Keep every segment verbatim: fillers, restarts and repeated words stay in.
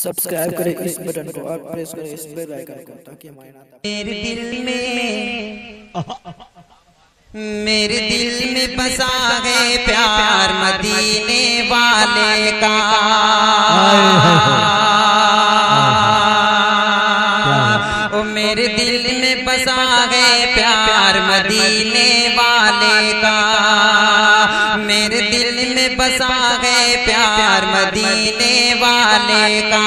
Subscribe करें इस button को और प्रेस करें इस बेल आइकन को ताकि हमारे मेरे दिल में मेरे दिल में बसा है प्यार मदीने वाले का। ओ मेरे दिल में बसा है प्यार मदीने वाले का। मेरे दिल में बसा है प्यार मदीने वाले का।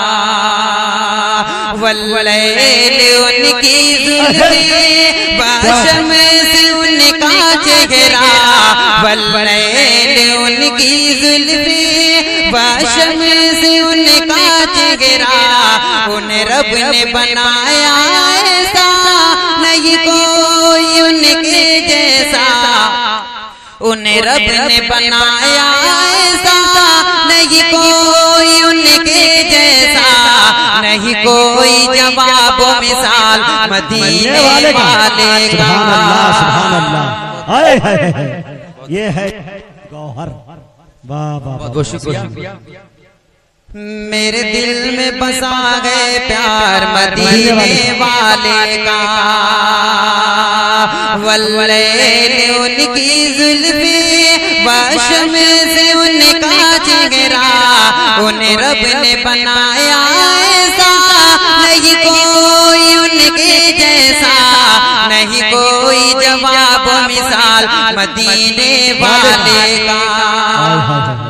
वल्लैल उनकी जुल्फ़े बाशम से उनका चेहरा। वल्लैल उनकी जुल्फ़े बाशम से उनका चेहरा। उन्हें रब ने बनाया ऐसा नहीं कोई उनके जैसा। उन्हें रब ने बनाया ऐसा नहीं कोई उनके जैसा। नहीं कोई जवाब मिसाल मदीने वाले का। सुभान अल्लाह सुभान अल्लाह। हाय हाय ये है गौहर। वाह वाह बहुत शुक्रिया। मेरे दिल में बसा है प्यार मदीने वाले का। वल्लैल उनकी जुल्फ़े बाशम से उनका चेहरा। उन्हें रब ने बनाया ऐसा नहीं कोई उनके जैसा। नहीं कोई जवाब मिसाल मदीने वाले का।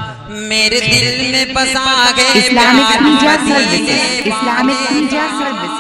मेरे दिल में बसा गए Islamic media services Islamic media service